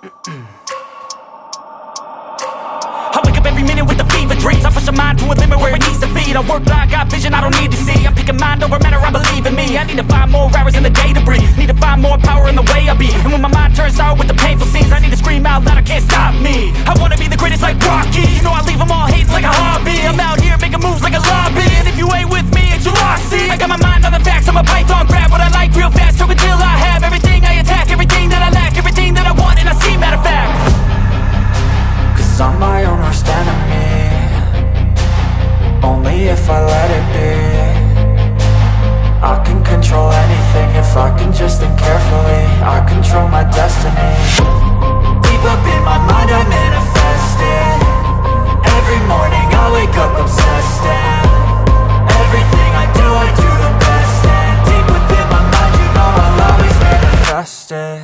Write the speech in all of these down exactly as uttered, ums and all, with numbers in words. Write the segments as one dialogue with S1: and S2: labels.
S1: I wake up every minute with the fever dreams. I push my mind to a limit where it needs to feed. I work blind, got vision I don't need to see. I'm picking mind over matter, I believe in me. I need to find more hours in the day to breathe. Need to find more power in the way I be. And when my mind turns sour with the painful scenes, I need to scream out loud, I can't stop me. I wanna be the greatest like Rocky. You know I leave them all hates like a hobby. I'm out here making moves like a lobby. And if you ain't with me, it's your lossy. I got my mind on the facts, I'm a python. Grab what I like real fast, choke until I have everything I attack. Everything that I lack, everything that I want, and I see matter of fact.
S2: Cause I'm my own worst enemy. Only if I let it be. I can control anything if I can just think carefully. I control my destiny. Deep up in my mind I manifest it. Every morning I wake up obsessed, and everything I do, I do the best. And deep within my mind, you know I'll always manifest it.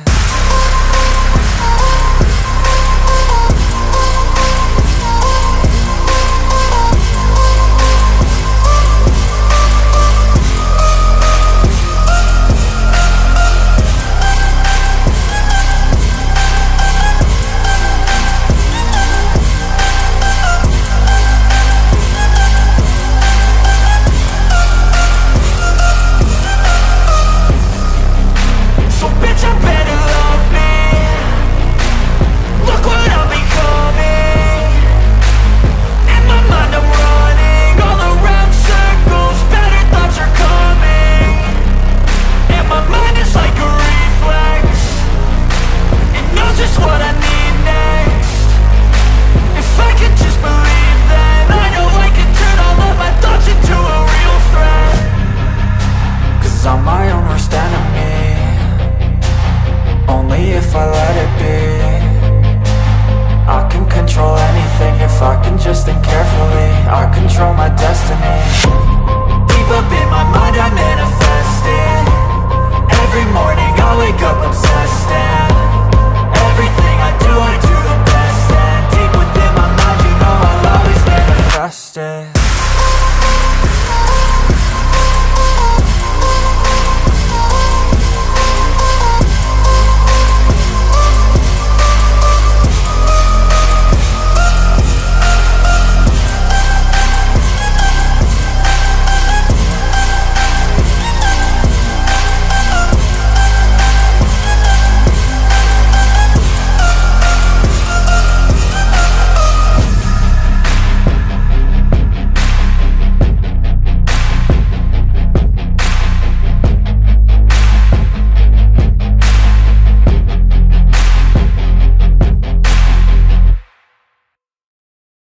S2: If I let it be, I can control anything if I can just think carefully. I control my destiny.